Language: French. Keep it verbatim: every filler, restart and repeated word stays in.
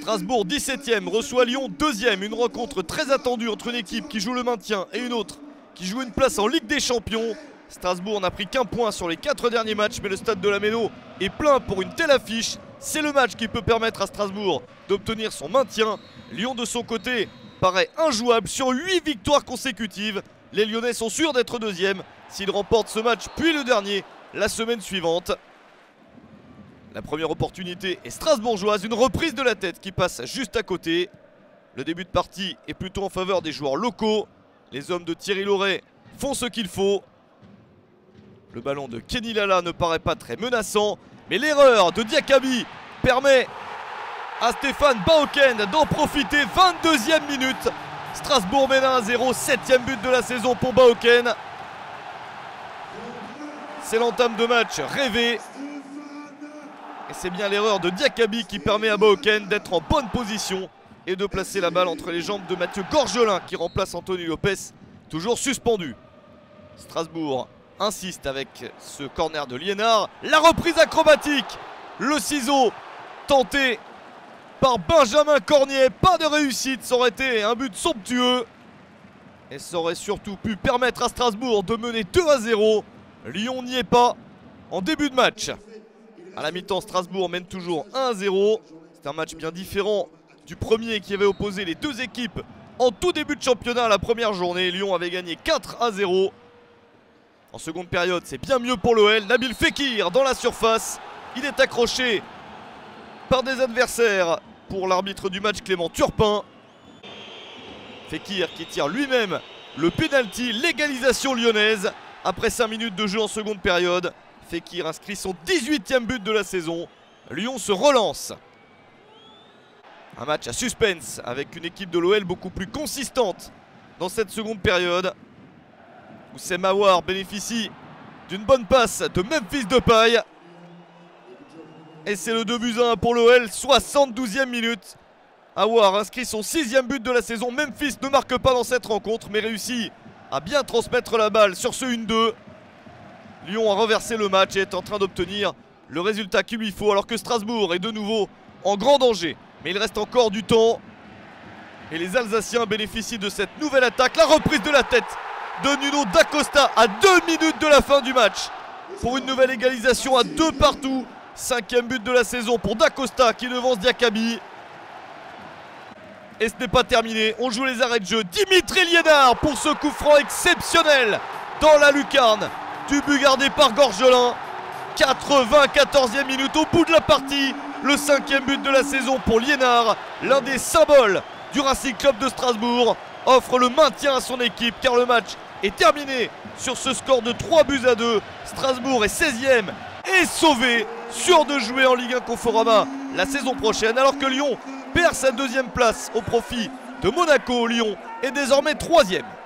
Strasbourg dix-septième reçoit Lyon deuxième. Une rencontre très attendue entre une équipe qui joue le maintien et une autre qui joue une place en Ligue des Champions. Strasbourg n'a pris qu'un point sur les quatre derniers matchs, mais le stade de la Méno est plein pour une telle affiche. C'est le match qui peut permettre à Strasbourg d'obtenir son maintien. Lyon de son côté paraît injouable sur huit victoires consécutives. Les Lyonnais sont sûrs d'être deuxième s'ils remportent ce match puis le dernier la semaine suivante. La première opportunité est strasbourgeoise, une reprise de la tête qui passe juste à côté. Le début de partie est plutôt en faveur des joueurs locaux. Les hommes de Thierry Laurey font ce qu'il faut. Le ballon de Kenny Lala ne paraît pas très menaçant, mais l'erreur de Diakaby permet à Stéphane Baoken d'en profiter. vingt-deuxième minute, Strasbourg mène un à zéro, septième but de la saison pour Baoken. C'est l'entame de match rêvé. Et c'est bien l'erreur de Diakaby qui permet à Baoken d'être en bonne position et de placer la balle entre les jambes de Mathieu Gorgelin qui remplace Anthony Lopez, toujours suspendu. Strasbourg insiste avec ce corner de Liénard. La reprise acrobatique, le ciseau tenté par Benjamin Cornier. Pas de réussite, ça aurait été un but somptueux. Et ça aurait surtout pu permettre à Strasbourg de mener deux à zéro. Lyon n'y est pas en début de match. À la mi-temps, Strasbourg mène toujours un à zéro. C'est un match bien différent du premier qui avait opposé les deux équipes en tout début de championnat à la première journée. Lyon avait gagné quatre à zéro. En seconde période, c'est bien mieux pour l'O L. Nabil Fekir dans la surface. Il est accroché par des adversaires pour l'arbitre du match, Clément Turpin. Fekir qui tire lui-même le pénalty, l'égalisation lyonnaise. Après cinq minutes de jeu en seconde période, Fekir inscrit son dix-huitième but de la saison. Lyon se relance. Un match à suspense avec une équipe de l'O L beaucoup plus consistante dans cette seconde période. Oussem Aouar bénéficie d'une bonne passe de Memphis Depay. Et c'est le deux buts à un pour l'O L, soixante-douzième minute. Aouar inscrit son sixième but de la saison. Memphis ne marque pas dans cette rencontre, mais réussit à bien transmettre la balle sur ce un deux. Lyon a renversé le match et est en train d'obtenir le résultat qu'il lui faut, alors que Strasbourg est de nouveau en grand danger. Mais il reste encore du temps. Et les Alsaciens bénéficient de cette nouvelle attaque. La reprise de la tête de Nuno Dacosta à deux minutes de la fin du match pour une nouvelle égalisation à deux partout. Cinquième but de la saison pour Dacosta qui devance Diakaby. Et ce n'est pas terminé, on joue les arrêts de jeu. Dimitri Liénard pour ce coup franc exceptionnel dans la lucarne du but gardé par Gorgelin. quatre-vingt-quatorzième minute au bout de la partie. Le cinquième but de la saison pour Liénard. L'un des symboles du Racing Club de Strasbourg offre le maintien à son équipe car le match est terminé sur ce score de trois buts à deux. Strasbourg est seizième et sauvé, sûr de jouer en Ligue un Conforama la saison prochaine, alors que Lyon perd sa deuxième place au profit de Monaco. Lyon est désormais troisième.